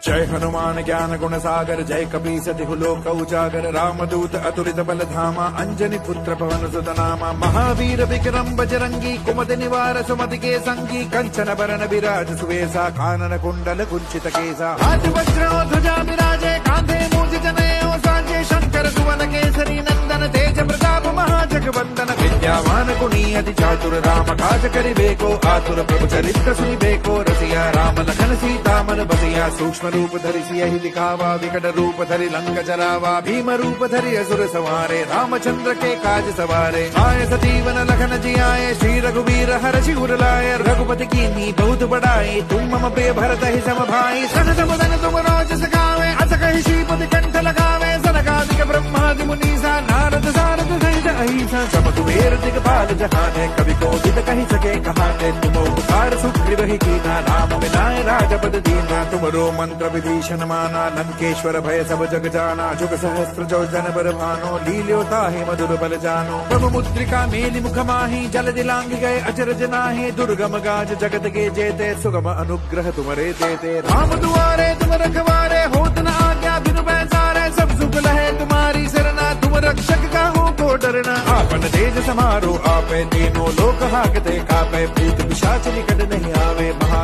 जय हनुमान ज्ञान गुण सागर, जय कपीस तिहु लोक उजागर, रामदूत अतुलित बल धामा, अंजनी पुत्र पवन सुत नामा, महावीर विक्रम बजरंगी, कुमति निवार सुमति के संगी, कंचन बरन विराज सुवेसा, कानन कुंडल कुंचित केसा, हाथ वज्र ध्वजा विराजे, कांधे मूंज जनेऊ साजे, शंकर सुवन केसरी नंदन, तेज प्रताप महाजगवंदन, विद्यावान गुणी अति चातुर, राम काज करिबेको आतुर, प्रभु चरित्र सुनिबेको रसिया, राम लखन सीता मन बसिया, सूक्ष्म रूप धरि सियहि दिखावा, विकट रूप धरि लंक जरावा, भीम रूप धरि असुर सवारे, रामचंद्र के काज सवारे, आए सजीवन लखन जियाए, श्री रघुवीर हर्षि उर लाए, रघुपति कीन्ही बहुत बड़ाई, तुम मम प्रिय भरत ही सम भाई, सहज बदन तुम राज सखावे, अस कहि श्रीपति कंठ लगावे, सनकादिक ब्रह्मादि मुनीसा, नारद सारद सहित अहिसा, सब कुबेर दिगपाल जहाने, कवि कोविद कहि सके कहाने, तुम उपकार सुग्रीव ही कीना, राम मिलाए राजपद दीना, तुमरो मंत्र विभीषण माना, लंकेश्वर भय सब जग जाना, जुग सहस्त्र जो जन बर भानो, लील्यो ताहि मधुर बल जानो, प्रभु मुद्रिका मेलि मुख माहि, जल दिलांग गए अचरज नाहि, दुर्गम गाज जगत के जेते, सुगम अनुग्रह तुमरे देते, राम दुआरे तुम रखवारे, होत न आज्ञा बिनु पैसारे, सब सुख लहे तुम्हारी सरना, तुम रक्षक काहू को डरना, आपन तेज समारो आपे, तीनों लोक हाकते कापे, भूत पिशाच निकट नहीं आवे,